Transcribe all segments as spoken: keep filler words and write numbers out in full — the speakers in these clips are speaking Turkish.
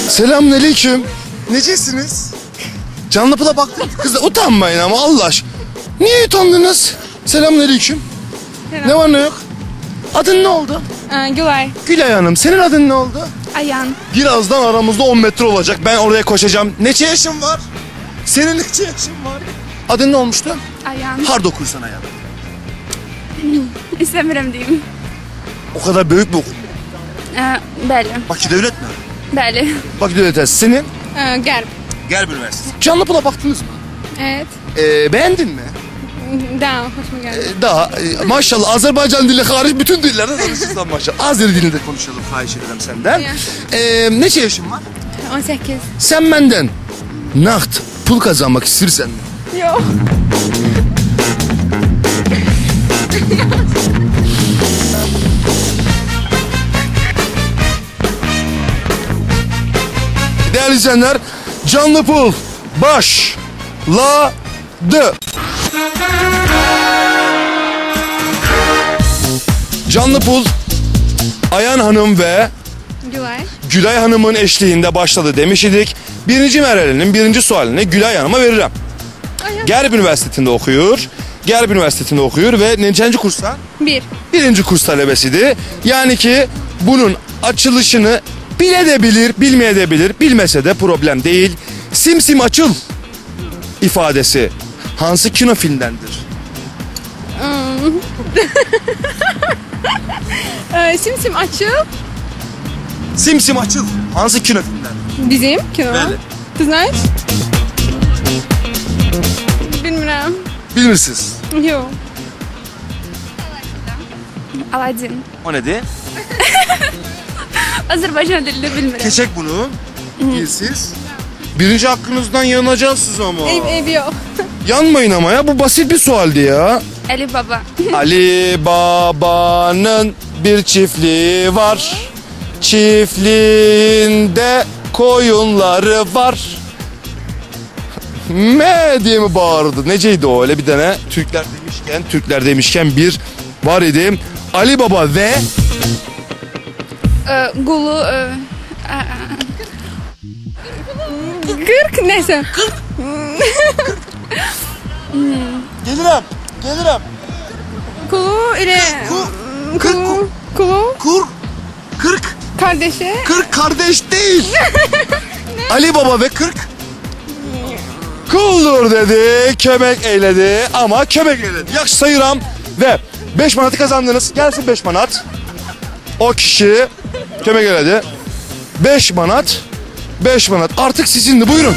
Selamünaleyküm. Necesiniz? Canlı pula baktım. Kız utanmayın ama Allah aşkına. Niye utandınız? Selamünaleyküm. Selam. Ne var ne yok? Adın ne oldu? Ee, Gülay. Gülay Hanım. Senin adın ne oldu? Ayan. Birazdan aramızda on metre olacak. Ben oraya koşacağım. Neçe yaşın var? Senin neçe yaşın var? Adın ne olmuştu? Ayan. Hard okursan Ayan. İstemiyorum diyeyim. O kadar büyük bir okul. Ee, Bəli. Bakü Devlet mi? Bəli. Bakü Devlet Üniversitesi. Senin? Ee, Qərb. Gerb Üniversitesi. Canlı pula baktınız mı? Evet. Ee, beğendin mi? Daha hoşuma geldi. Ee, daha e, maşallah Azerbaycan dili hariç bütün dillerde tanışırsan maşallah. Azeri dilinde konuşalım fahiş ederim senden. Ya. Ee, neçe yaşın var? on sekiz. Sen benden nakt pul kazanmak istersen mi? Yok. Değerli izleyenler, canlı pul başladı. Canlı pul Ayan Hanım ve Gülay. Gülay Hanım'ın eşliğinde başladı demiş idik. Birinci merhalenin birinci sualini Gülay Hanım'a veririm. Ayan. Gerb Üniversitesi'nde okuyor. Gerb Üniversitesi'nde okuyor ve neçinci kursa? Bir. Birinci kurs talebesiydi. Yani ki bunun açılışını bilebilir, bilmeyebilir, bilmese de problem değil. Simsim açıl ifadesi hansı kino filmdendir? Hmm. ee, simsim açıl. Simsim açıl hansı kino filmdendir? Bizim kino. Bəli. Ты знаешь? Bilmirəm. Bilirsiniz. Yok. Aladin. O nedir? Azerbaycan dilini bilmirəm. Keçek bunu. Dilsiz. Birinci hakkınızdan yanacaksınız ama. Eyb, eyb yok. Yanmayın ama ya, bu basit bir sualdi ya. Ali Baba. Ali Baba'nın bir çiftliği var. Çiftliğinde koyunları var. Me diye mi bağırdı? Neceydi o öyle bir tane? Türkler demişken, Türkler demişken bir var idi. Ali Baba ve Ee, Gulu. E, a- a- Kırk neyse. Gelirim, gelirim. Kulu ile Ku- Kulu. Kulu. Kur, kırk, Kardeşi. kırk kardeş değil. Ali Baba ve kırk kuldur dedi, kömek eyledi ama kömek eyledi. Yaş sayıram ve beş manatı kazandınız. Gelsin beş manat. O kişi kömek eyledi. Beş manat, beş manat. Artık sizindi, buyurun.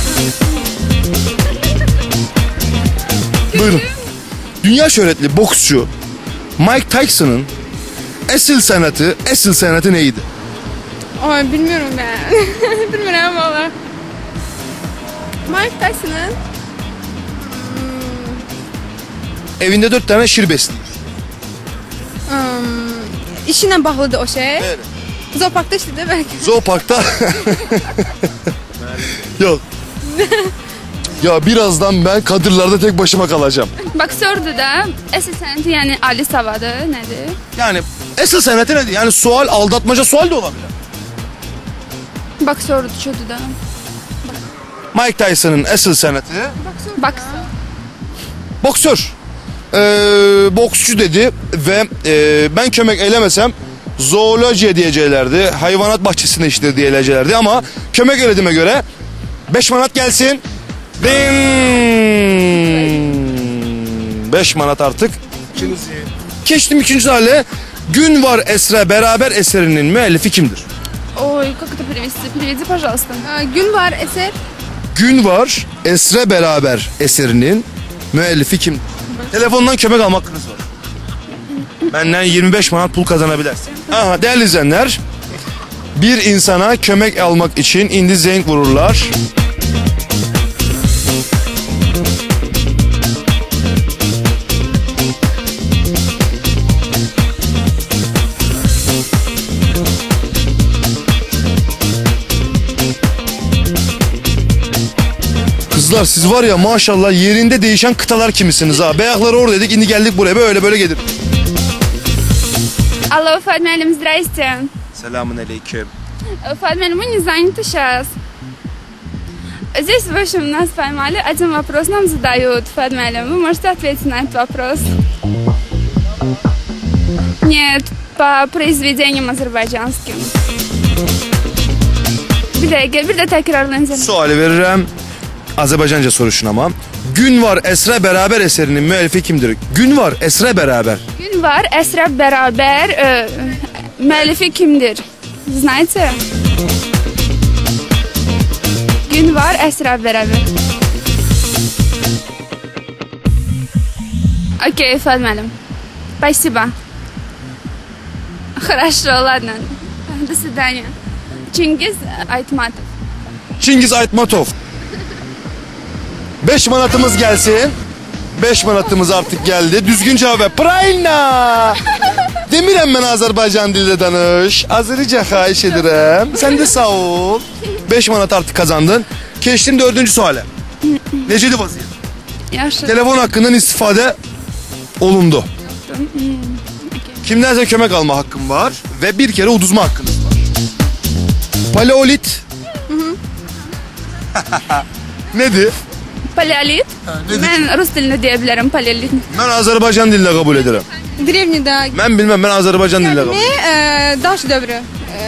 Buyurun. Dünya şöhretli boksçu Mike Tyson'ın esil sanatı, esil sanatı neydi? Ay bilmiyorum ben. Bilmiyorum valla. Mike Tyson'ın Evinde dört tane şir besliyor. um, işine bağlıdır o şey. Evet. Zooparkta işte de belki. Zooparkta. Yok. Ya birazdan ben Kadırlar'da tek başıma kalacağım. Boksördü da esil sanatı yani Ali Savadı nedir? Yani esas sanatı nedir? Yani sual, aldatmaca sual de olabilir. Boksördü çoğdu da. Mike Tyson'ın esas sanatı Boks. boksör. Ee, boksçu dedi ve e, ben kömek eylemesem zooloji diyeceklerdi. Hayvanat bahçesinde iştir diyeceklerdi ama kömek eylediğime göre beş manat gelsin. Din. beş manat artık. Geçtim ikinci hale. Gün var Esra beraber eserinin müellifi kimdir? Ой, как это перевести? Переведи, пожалуйста. Gün var eser. Gün var Esra beraber eserinin müellifi kimdir? Telefondan kömek alma hakkınız var. Benden yirmi beş manat pul kazanabilirsin. Aha, değerli izleyenler, bir insana kömek almak için indi zenk vururlar. Kızlar siz var ya maşallah yerinde değişen kıtalar kimisiniz ha. Beyaklar orada dedik, indi geldik buraya, böyle böyle gelir. Алло, Fatma Halim, здрасте. Selamun aleyküm. Фадмель, мы не заняты сейчас. Здесь, в общем, нас поймали. Один вопрос нам задают, Фадмеля. Вы можете ответить на этот вопрос? Нет, по произведениям азерbaycanским. Bir dakika, bir de tekrarlayın. Suali veririm. Azerbaycanca soruşun ama. Gün var Esra Beraber eserinin müellifi kimdir? Gün var Esra Beraber. Gün var, Esra Beraber. E, müellifi kimdir? Знаете? Gün var, Esra Beraber. Окей, Фадмелем. Спасибо. Хорошо, ладно. До свидания. Чингиz Aytmatov. Çingiz Aytmatov. Beş manatımız gelsin. Beş manatımız artık geldi. Düzgün cevap ver. Prayna. Demirəm ben Azerbaycan dilde danış. Azerice xahiş ederim. Sen de sağ ol. Beş manat artık kazandın. Geçtim dördüncü suale. Necedi vaziyet? Yaxşı. Telefon hakkından istifade olundu. Kimdense kömek alma hakkın var. Ve bir kere uduzma hakkınız var. Paleolit. Nedir? Paleolit. nedir? Ben Rus dilini diyebilirim paleolit. Ben Azerbaycan dilinde kabul ederim. Древнийdə Ben bilmem, ben Azerbaycan dilinde kabul ne ederim. e, daş dövrü.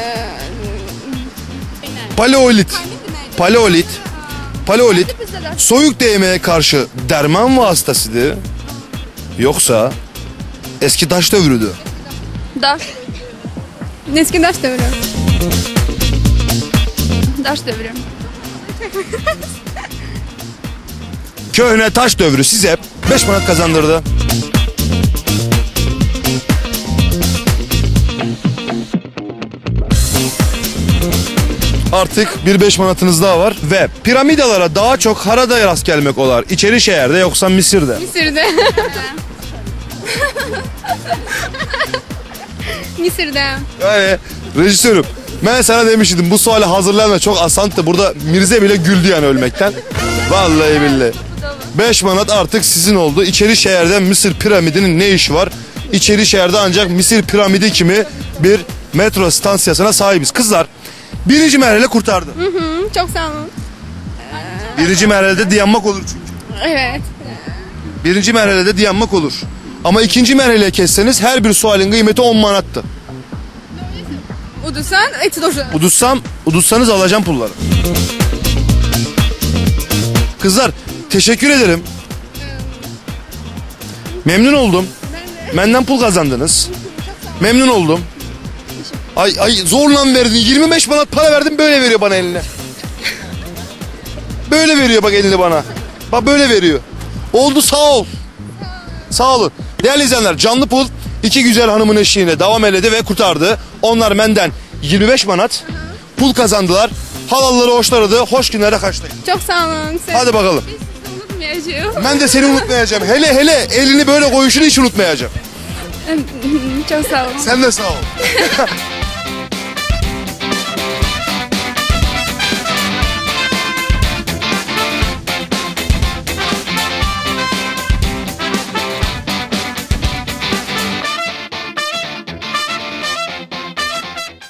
Paleolit. Paleolit. Paleolit. Soyuk değmeye karşı derman vasıtasıdır. Yoksa eski taş dövrüdür. Daş. Eski daş dövrü. Daş devrem. Köhne taş dövrü size beş manat kazandırdı. Artık bir beş manatınız daha var ve piramidalara daha çok harada rast gelmek olar. İçeri şehirde yoksa Mısır'da. Mısır'da. Mısır'da. Yani rejisörüm ben sana demiştim bu suali hazırlanma çok asanttı. Burada Mirze bile güldü yani ölmekten. Vallahi billahi. beş manat artık sizin oldu. İçeri şehirde Mısır piramidinin ne işi var? İçeri şehirde ancak Mısır piramidi kimi bir metro stasyasına sahibiz. Kızlar birinci merhale kurtardı. Hı hı, çok sağ olun. Birinci merhalede dayanmak olur çünkü. Evet. Birinci merhalede dayanmak olur. Ama ikinci merhaleye kesseniz her bir sualin kıymeti on manattı. Udusan, eti doşu. Udussam, udussanız alacağım pulları. Kızlar teşekkür ederim. Memnun oldum. Benden pul kazandınız. Memnun oldum. Ay ay zorla verdin. yirmi beş manat para verdim böyle veriyor bana eline. Böyle veriyor bak elini bana. Bak böyle veriyor. Oldu sağ ol. Sağ olun. Değerli izleyenler canlı pul iki güzel hanımın eşliğinde devam edildi ve kurtardı. Onlar benden yirmi beş manat pul kazandılar. Halalları hoşlardı. Hoş günlere kaçtayım. Çok sağ olun. Hadi bakalım. Unutmayacağım. Ben de seni unutmayacağım. Hele hele elini böyle koyuşunu hiç unutmayacağım. Çok sağ olun. Sen de sağ ol.